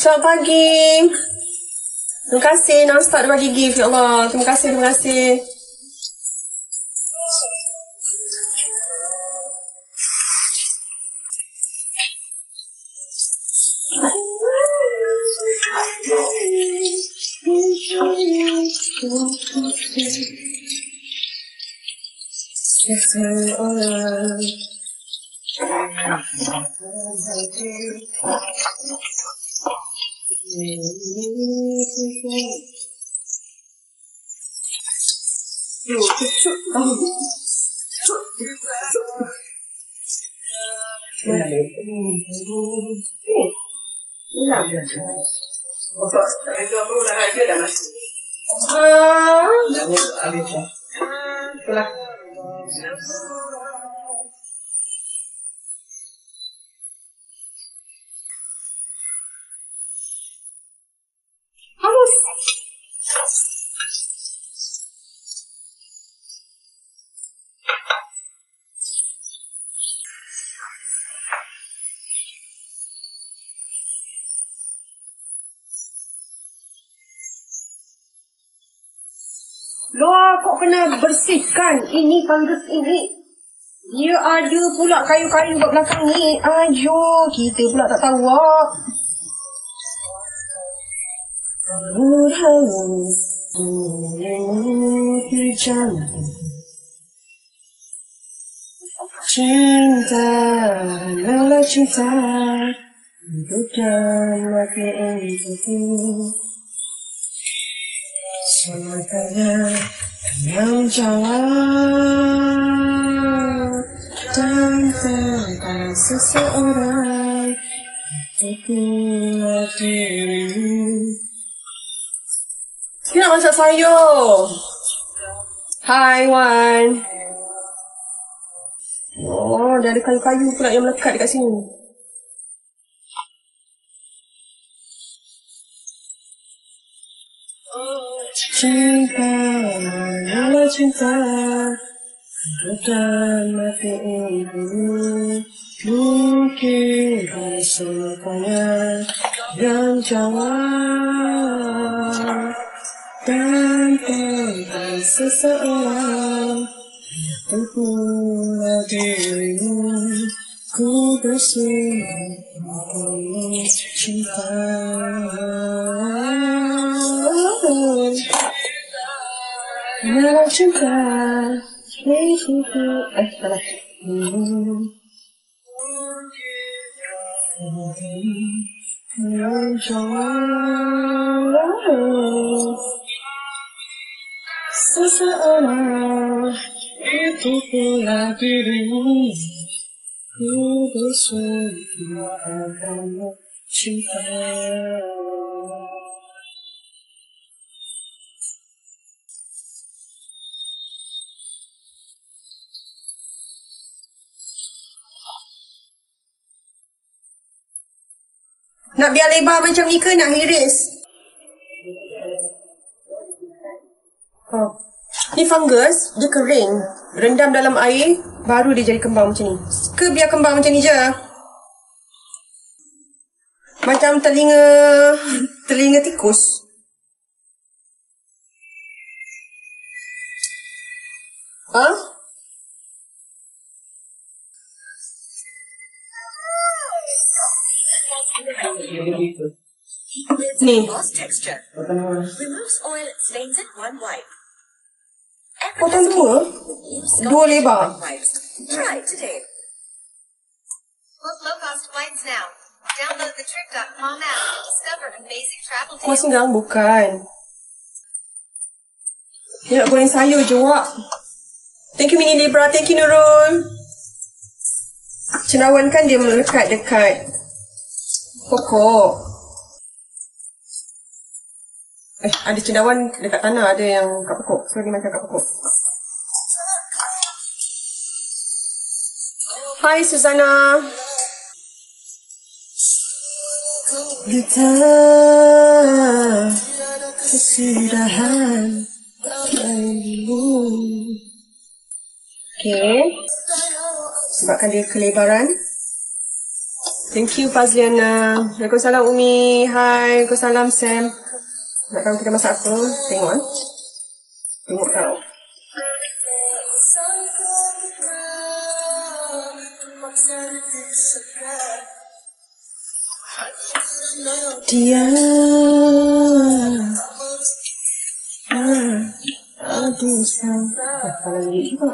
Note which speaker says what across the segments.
Speaker 1: Selamat pagi. Terima kasih non-stop dia bagi gift. Ya Allah. Terima kasih, terima kasih. Luar kok kena bersihkan. Ini fungus ini. Dia ada pula kayu-kayu kat belakang ni. Ayo, kita pula tak tahu. Cinta, adalah cinta. Bukan mati untukku. Semuanya yang jawab tanpa seseorang untukku dirimu. Dia nak masak sayur. Hai Wan. Oh, dah ada kayu-kayu pula yang melekat dekat sini. Cinta, adalah cinta. Bukan mati untukmu. Mungkin semuanya yang jawab tanpa seseorang untukku dirimu. Ku bersimpan cinta. Adalah cinta. Salah. Seseorang itu pula dirimu. Ku bersumpah cinta. Nak biar lebar macam ni ke nak iris? Oh. Ni fungus, dia kering. Rendam dalam air, baru dia jadi kembang macam ni. Ke biar kembang macam ni je? Macam telinga tikus. Ha? Ni. Potong dua? Dua lebar. Kuah singgang bukan. Dia nak goreng sayur je, Wak. Thank you Mini Libra. Thank you Nurul. Cendawan kan dia melekat dekat pokok. Ada cendawan dekat tanah, ada yang kat pokok. So dia macam kat pokok. Hai Susana. Kita kesudahan dulu. Okay. Sebabkan dia kelebaran. Thank you, Fazliana. Waalaikumsalam, Umi. Hai. Waalaikumsalam, Sam. Nak tahu kita masak apa? Tengok, Tengok tahu. Dia aduh sayang. Apa lagi juga?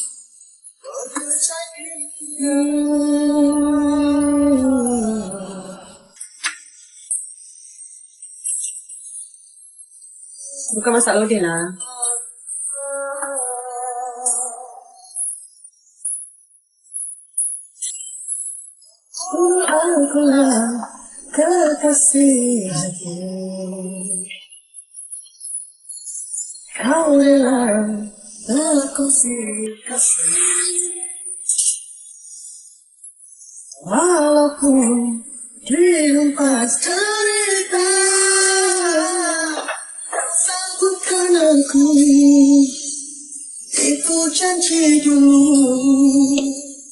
Speaker 1: Bukan masak lodeh lah. Akulah kekasih hati, kau adalah aku kasih. Walaupun dihempas cerita, bukan aku, itu janji dulu.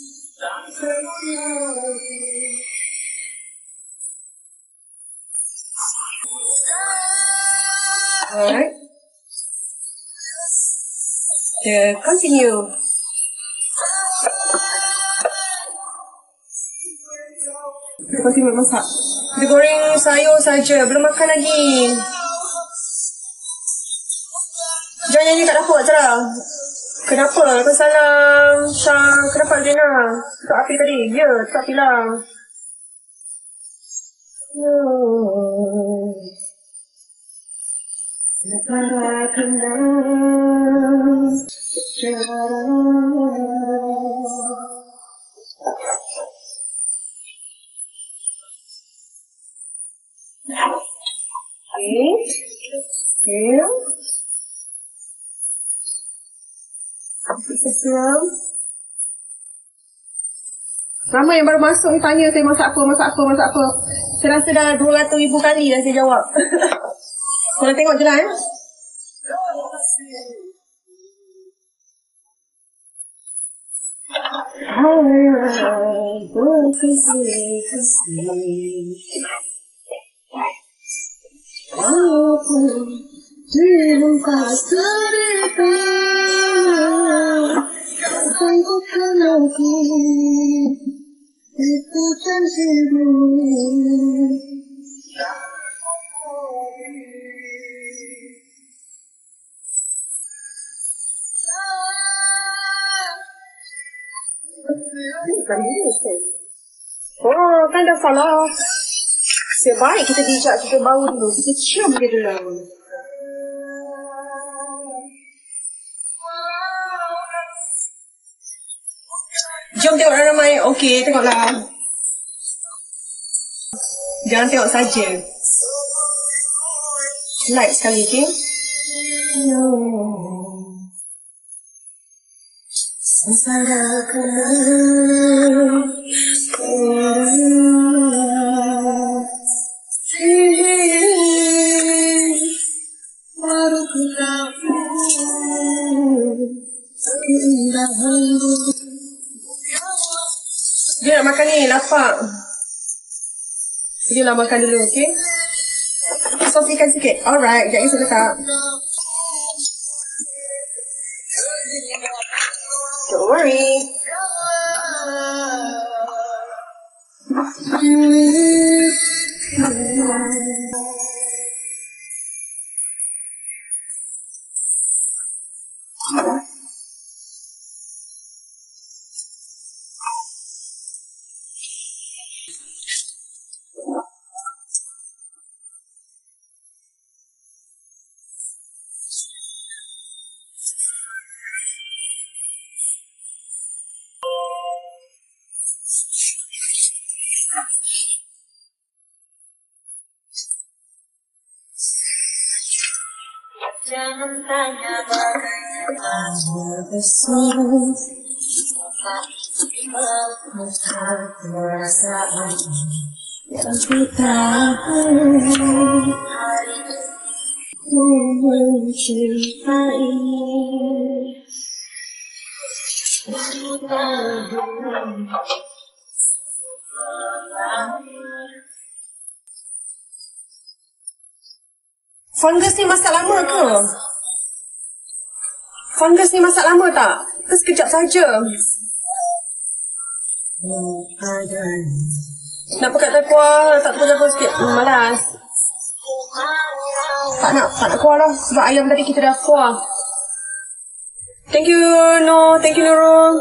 Speaker 1: Alright. Continue. Continue masak. Kita goreng sayur saja, belum makan lagi. Jangan nyanyi kat dapur, Zara. Kenapa? Waalaikumsalam. Syah, kenapa Adriana? Tak api tadi? Ya, tak api lah. Para kenal Okay. Ramai yang baru masuk ni tanya saya masak apa. Saya rasa dah 200,000 kali dah saya jawab. Korang tengok je lah Dihempas cerita, kau bukan aku, itu janjimu. Oh, kan dah salah. Sebaik kita bijak, kita bau dulu. Kita cium dia dulu. Jom tengok ramai. Okey, tengoklah. Jangan tengok saja. Like sekali, okey? Sengsara kenal baru ku tahu keindahan. Dia nak makan ni, lapar. Dia nak makan dulu, okey? Sos ikan sikit. Alright, sekejap saya letak. Don't worry. Jangan tanya bagaimana besok, perasaan yang kita mencintai. Fungus ni masak lama ke? Fungus ni masak lama tak? Ke sekejap saja? Nak pekat kuah, tak kuah sikit. Malas. Tak nak kuah lah. Sebab ayam tadi kita dah kuah. Thank you, Thank you, Nurul.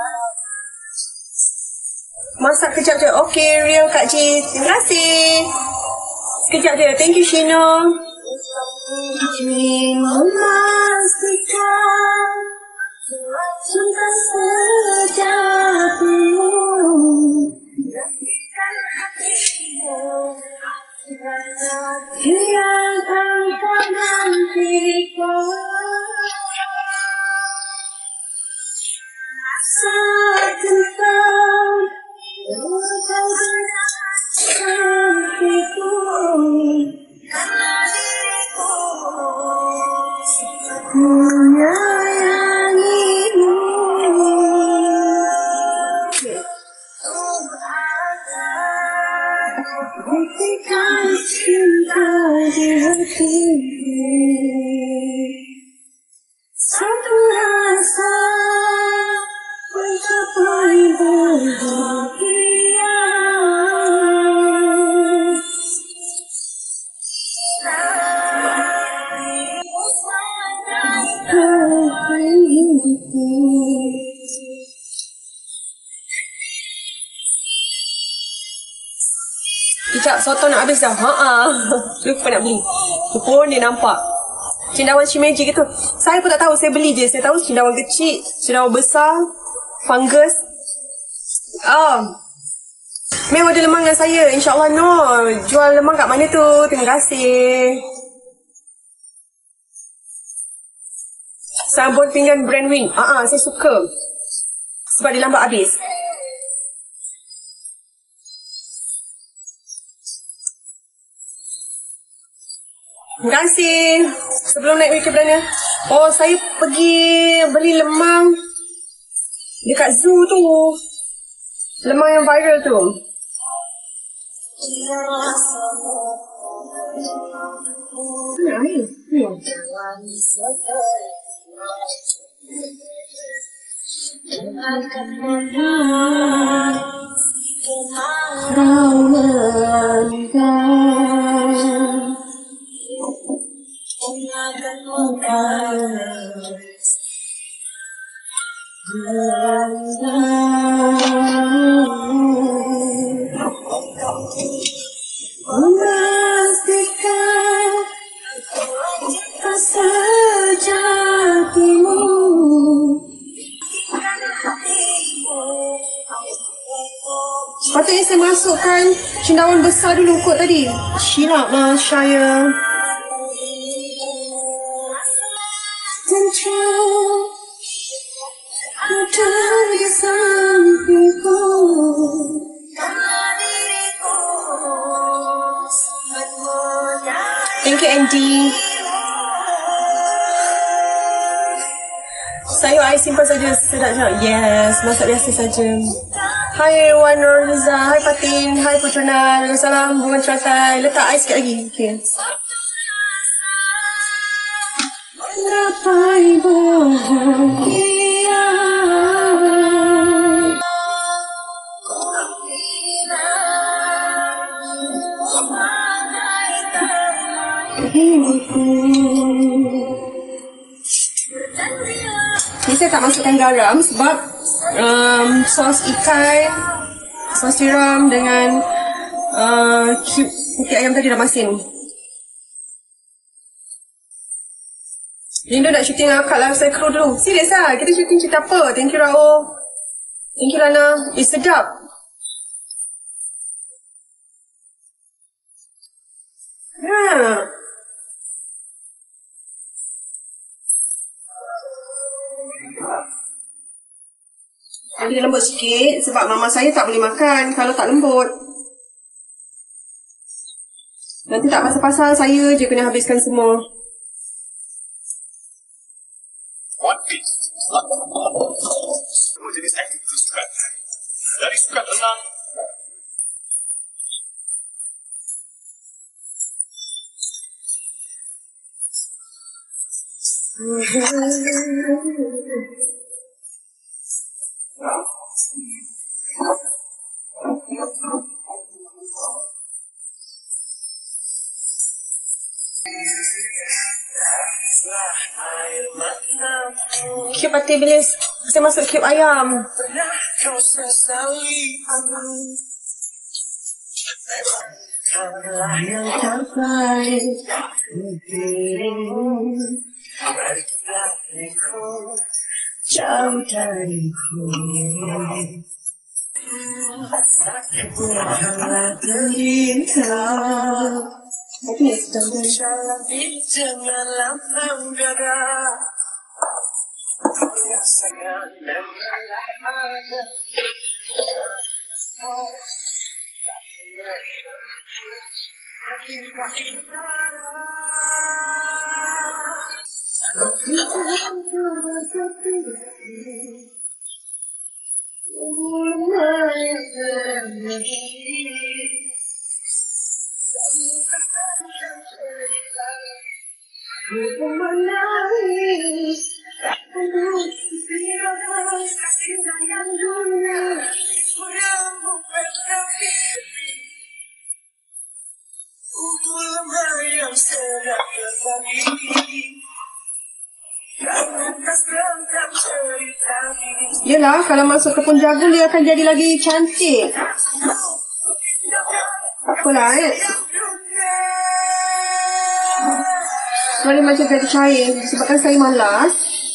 Speaker 1: Masak kejap je. Okay, real Kak Ji. Terima kasih. Sekejap je. Thank you, Shino. Memastikan cinta sejatimu yang akan nantikan saat tentang hatiku karena diriku menyayangimu. Buktikan cinta di hatiku, satu rasa mencapai bahagia. Kejap, soto nak habis dah. Lupa nak beli. Tu pun dia nampak cendawan Shimeji gitu. Saya pun tak tahu, saya beli je. Saya tahu cendawan kecil, cendawan besar, fungus. Memang ada lemang dengan saya. InsyaAllah jual lemang kat mana tu? Terima kasih. Sabun pinggan brand Win. Saya suka. Sebab dia lambat habis. Terima kasih. Sebelum naik Wiki Perdana. Saya pergi beli lemang dekat zoo tu. Lemang yang viral tu. Memastikan sejatimu. Sepatutnya saya masukkan cendawan besar dulu kot tadi. Silap lah saya. Ada di sampingku. Thank you, Andy. Sayur air simpan saja sedap. Yes, masak biasa saja. Hai Wan Nurza, hai Fatin, hai Putrana, salam bunga teratai. Letak air sikit lagi. Okay. Gapai bahagia. Ni saya tak masukkan garam sebab sos ikan, sos tiram dengan cube putih ayam tadi dah masin. Linda nak syuting akak lah, saya kru dulu. Serius lah, kita syuting cerita apa? Thank you Rao. Thank you Lana. Sedap. Dia lembut sikit sebab mama saya tak boleh makan kalau tak lembut. Nanti tak pasal-pasal, saya je kena habiskan semua.
Speaker 2: One Piece semua jenis aktiviti sukan. Dari sukan renang,
Speaker 1: Cube hati bilis. Saya masuk cube ayam. Yang sampai jauh dariku. Bukanlah derita. Tapi jalan di tengah lapang dada. Rasakan dan ada. Yelah, kalau masuk tepung jagung dia akan jadi lagi cantik. Apalah Mari macam jadi cair disebabkan saya malas.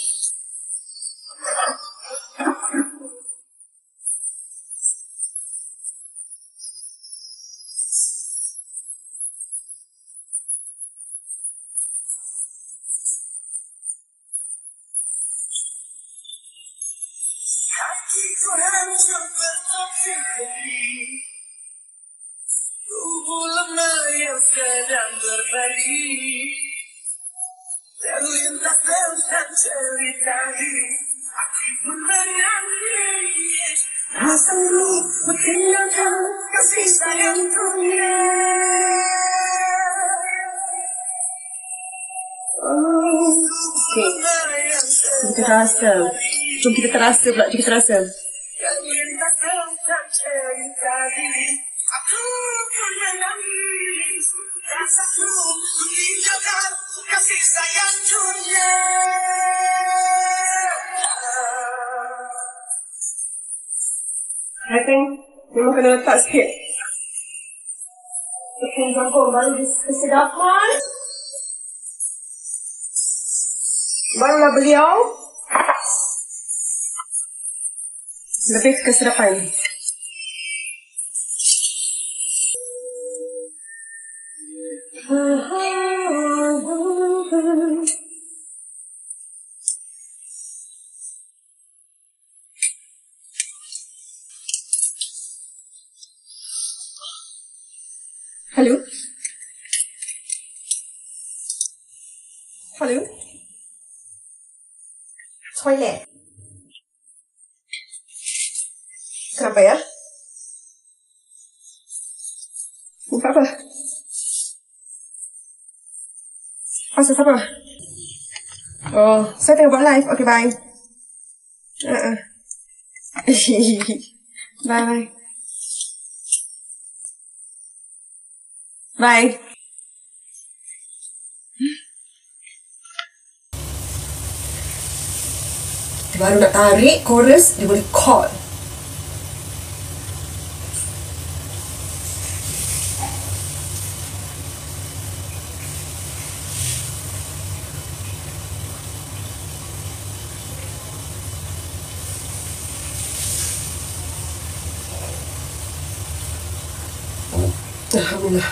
Speaker 2: Tubuh lemah yang sedang berbagi terlintas dan cerita ini. Aku pun menangis rasamu menghilangkan kasih sayangku.
Speaker 1: Okay. Kita terasa. Jom kita terasa pula. Jom kita terasa.
Speaker 2: Terlintas dan cerita ini. Aku pun menangis rasaku meninggalkan kasih sayang dunia.
Speaker 1: I think memang kena letak sikit tepung jagung baru kesedapan. Barulah beliau lebih kesedapan. Hello? Hello? Toilet. Kenapa ya? Apa? Pasal siapa? Oh, saya tengah buat live. Okay, bye. Bye. Bye. Baru nak tarik chorus, dia boleh chord. Alhamdulillah.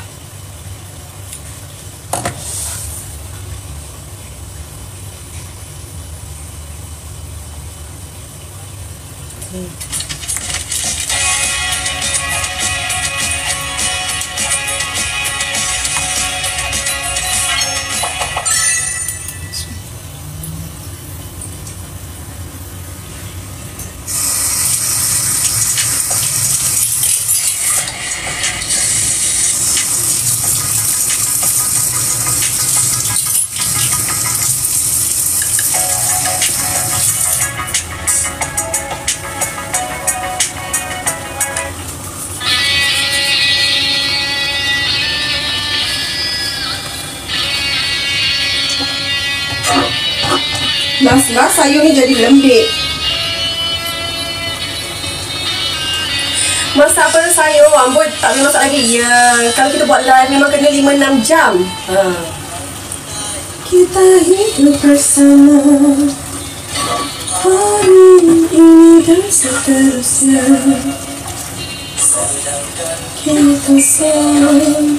Speaker 1: Last sayur ni jadi lembik. Masak apa sayur, amboi tak boleh masak lagi. Ya, kalau kita buat live memang kena 5-6 jam. Kita hidup bersama hari ini dan seterusnya. Kita sama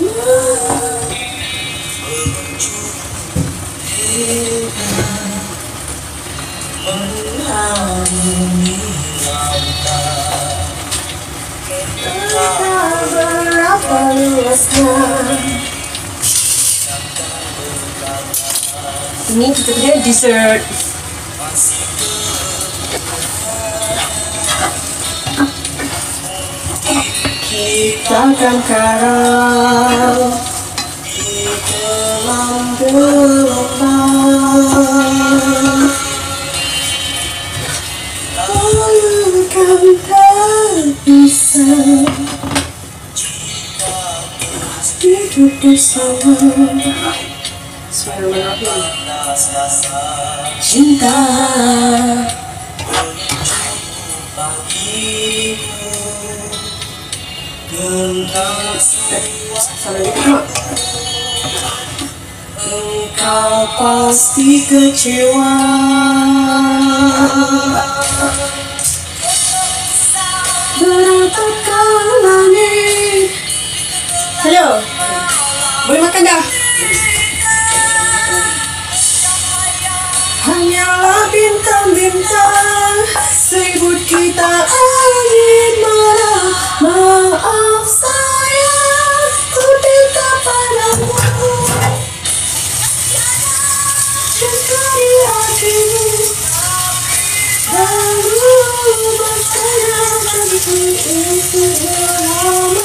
Speaker 1: mengarungi lautan. Entah berapa luasnya. Ini kita punya dessert. Kita akan karam di dalam gelombang, lalu kan terpisah. Hidup bersama. Cinta engkau pasti kecewa. Beratkan langit. Hello, boleh makan dah? Hanyalah bintang-bintang, seribut kita angin marah. Maaf sayang, ku minta padamu, jaga di hatimu. Lalu bertanya tentu itu bersama.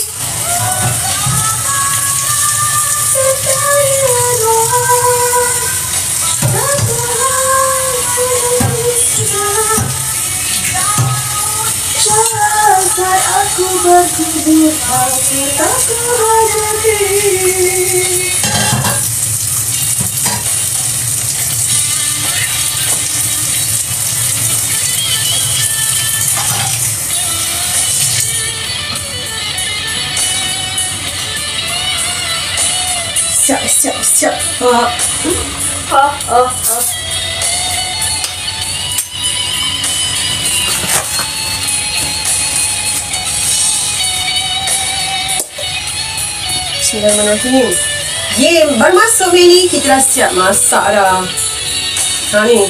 Speaker 1: Saat aku berkubur hati tak terhadapi. Siap. Bismillahirrahmanirrahim. Baru masuk ni kita dah siap masak dah. Ni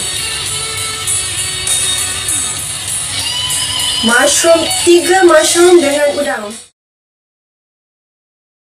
Speaker 1: mushroom, 3 mushroom dengan udang.